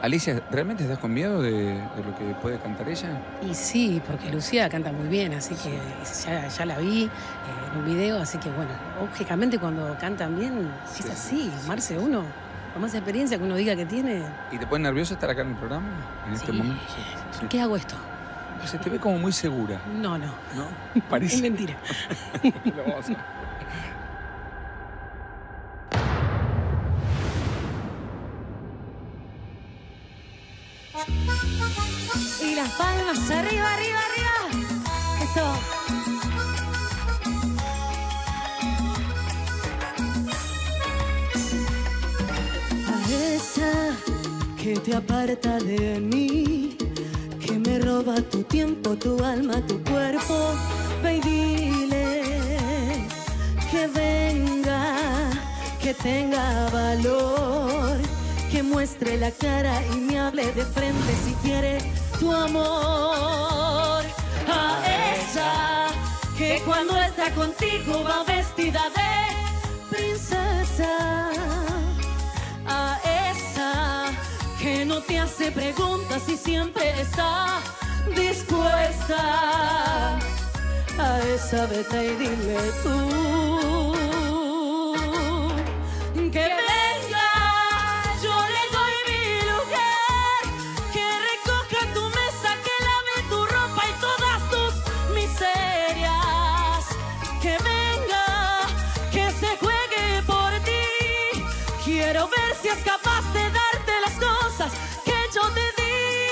Alicia, ¿realmente estás con miedo de lo que puede cantar ella? Y sí, porque Lucía canta muy bien, así que ya la vi en un video, así que bueno, lógicamente cuando cantan bien, es así, Marce, uno, con más experiencia que uno diga que tiene. ¿Y te pone nervioso estar acá en el programa? En este momento. ¿Por qué hago esto? Se te ve como muy segura. No. ¿No? Parece. Es mentira. Lo vamos a... Y las palmas, arriba, arriba, arriba. Eso. A esa que te aparta de mí, que me roba tu tiempo, tu alma, tu cuerpo, ve y dile que venga, que tenga valor, que muestre la cara y me hable de frente si quiere tu amor. A esa que cuando está contigo va vestida de princesa. A esa que no te hace preguntas y siempre está dispuesta. A esa vete y dile tú que venga, yo le doy mi lugar, que recoja tu mesa, que lave tu ropa y todas tus miserias. Que venga, que se juegue por ti, quiero ver si es capaz de darte las cosas que yo te di.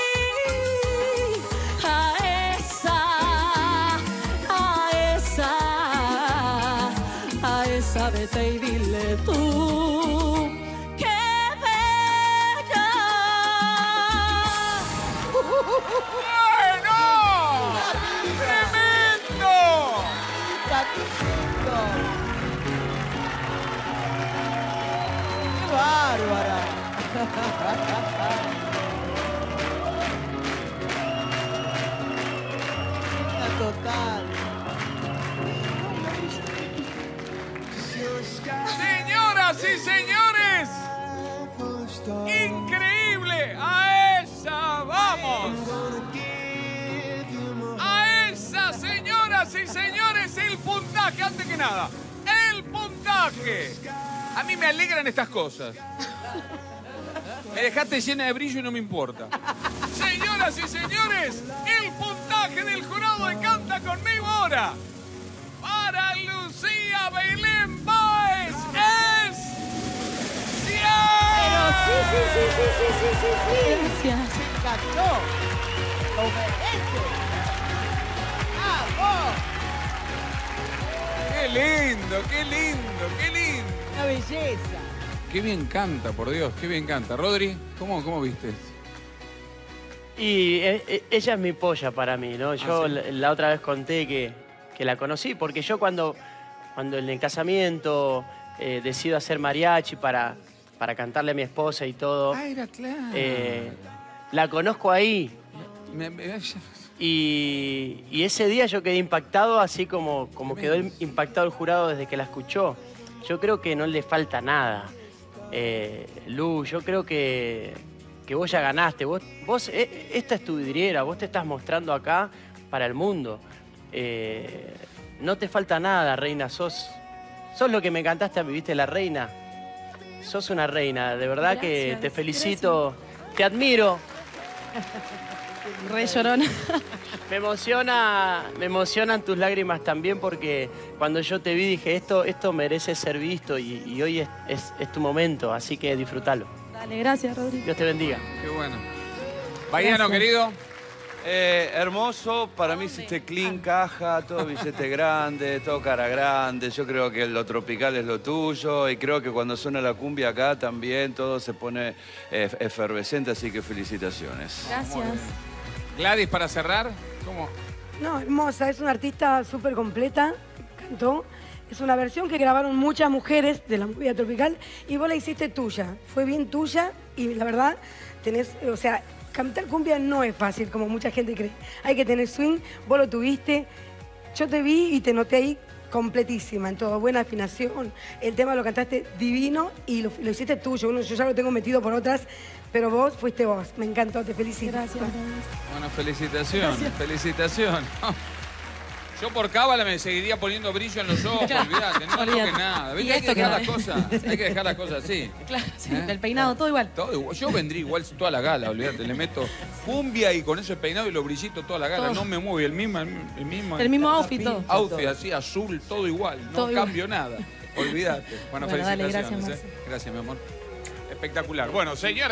A esa vete y dile tú que venga. ¡Bueno! ¡Tremendo! ¡Qué bárbara! Una total. Señoras y señores, increíble, a esa vamos, a esa, señoras y señores, el puntaje, antes que nada, el puntaje. A mí me alegran estas cosas. Me dejaste llena de brillo y no me importa. Señoras y señores, el puntaje del jurado de Canta Conmigo ahora para Lucía Belén Báez es 100. Pero sí. Gracias. Se encantó. Lo merece. ¡Vamos! Qué lindo, qué lindo, qué lindo. Una belleza. Qué bien canta, por Dios, qué bien canta. Rodri, ¿cómo viste? Y ella es mi polla para mí, ¿no? Yo ¿sí? la otra vez conté que la conocí, porque yo cuando en el casamiento decido hacer mariachi para cantarle a mi esposa y todo, Era claro. la conozco ahí. Me- Y ese día yo quedé impactado, así como quedó impactado el jurado desde que la escuchó. Yo creo que no le falta nada. Lu, yo creo que vos ya ganaste. Vos esta es tu vidriera, vos te estás mostrando acá para el mundo. No te falta nada, reina. Sos lo que me cantaste a mí, ¿viste? La reina. Sos una reina, de verdad. Gracias, que te felicito, te admiro. Re llorona. Me emocionan tus lágrimas también, porque cuando yo te vi dije, esto merece ser visto y hoy es tu momento, así que disfrútalo. Dale, gracias, Rodrigo. Dios te bendiga. Qué bueno. Baiano, Gracias. querido. Hermoso, para mí hiciste clean caja, todo billete grande, todo cara grande. Yo creo que lo tropical es lo tuyo y creo que cuando suena la cumbia acá también todo se pone efervescente, así que felicitaciones. Gracias. Gladys, para cerrar, ¿cómo? No, hermosa, es una artista súper completa, cantó. Es una versión que grabaron muchas mujeres de la movida tropical y vos la hiciste tuya. Fue bien tuya y la verdad tenés, o sea, cantar cumbia no es fácil como mucha gente cree. Hay que tener swing, vos lo tuviste. yo te vi y te noté ahí completísima en todo, buena afinación. El tema lo cantaste divino y lo hiciste tuyo. Yo ya lo tengo metido por otras, pero vos fuiste vos. Me encantó, te felicito. Gracias. Bueno, felicitaciones, felicitaciones. Yo por cábala me seguiría poniendo brillo en los ojos, olvídate, no toques nada. ¿Viste? Hay que dejar las cosas, así. Claro, sí, el peinado, todo igual. Todo igual. Yo vendría igual toda la gala, olvídate, le meto cumbia y con ese peinado y los brillitos toda la gala. Todo. No me mueve, el mismo outfit, todo. outfit así, azul, todo igual. No Todo igual. cambio nada. Olvídate. Bueno, Bueno, dale, felicitaciones. gracias, Marce. Gracias, mi amor. Espectacular. Bueno, señora.